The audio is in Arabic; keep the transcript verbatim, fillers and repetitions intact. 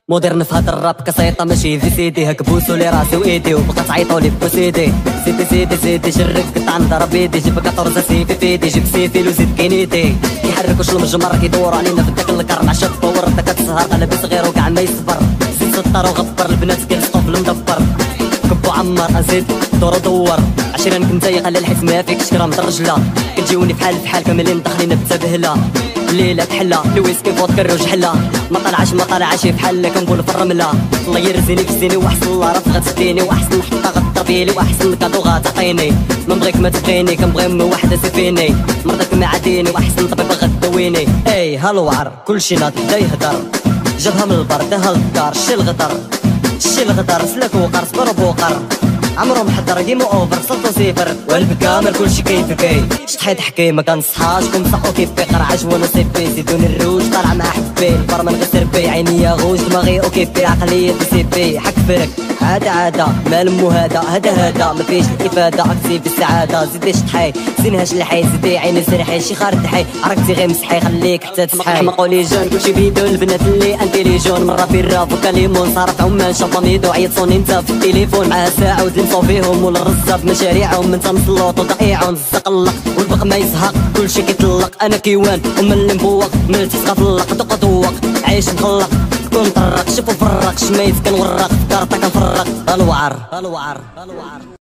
مودرن في هاد الراب كسيطة ماشي في سيدي هاك بوسو لي راسي وايدي وبقى تعيطولي بوسيدي سيدي سيدي سيدي جرك قطع نضرب بيدي جيب كاطورزا سيفي في ايدي جيب سيفي وزيد كينيتي كيحرك وش المجمر كيدور علينا في داك الكرم عشا تطور داك السهر قلبي صغير وكاع ما يصبر زيد سطر وغبر البنات كيلصقو في المدبر كبو عمر ازيد دور ودور عشرين كنت يقلل الحس ما فيكش كرام الرجله كتجيوني بحال بحال كاملين داخلين بتبهله الليله تحلى الويسكي فودكا الروج حلا ما طلعش ما طلعش بحال كنقول في الرمله الله يرزيني في زيني واحسن الله راه غتديني واحسن حطه غتضربيلي واحسن كادو غتعطيني ما نبغيك ما تبغيني كنبغي امي وحده سيفيني مرضك ما عاديني واحسن طبيب غداويني اي هالوعر كلشي ناض بدا يهدر جابها من البر داها للدار شي الغدر شي الغدر سلك وقر صبر بوقر عمرو محضر جيمو اوفر صلتو صفر والب كامل كلشي كيف كي شطحيت حكي ما كنصحاش كون صحو كيف بيقر عجوان وصيفي زيدوني الروج طالع مع حبي البر من غير سربي عينيا غوج دماغي اوكيبي عقلية سيبي حك فرك عادة عادة مال مو هذا هذا هذا ما فيش الافادة اكتي بالسعادة زيدي شطحي زينهاش الحي زيدي عيني سرحي شي خارج حي عرفتي غير مسحي خليك حتى تصحي مقولي جون كلشي بيدو البنات اللي انتيليجون مرة في الراب وكليمون صارت عمان شابا ميدو عيطوني انت في التليفون معاه ساعة ودلمصو فيهم والرزاب مشاريعهم من تنصلوط وضائعهم الزقلق والبق ما يزهق كلشي كيطلق انا كيوان ومن اللي مبوق من التسقى فلق دوق دوق عيش مخلق كون طرق شوفو فرق شميت كنورق كارطة كنفرق الوعر الوعر الوعر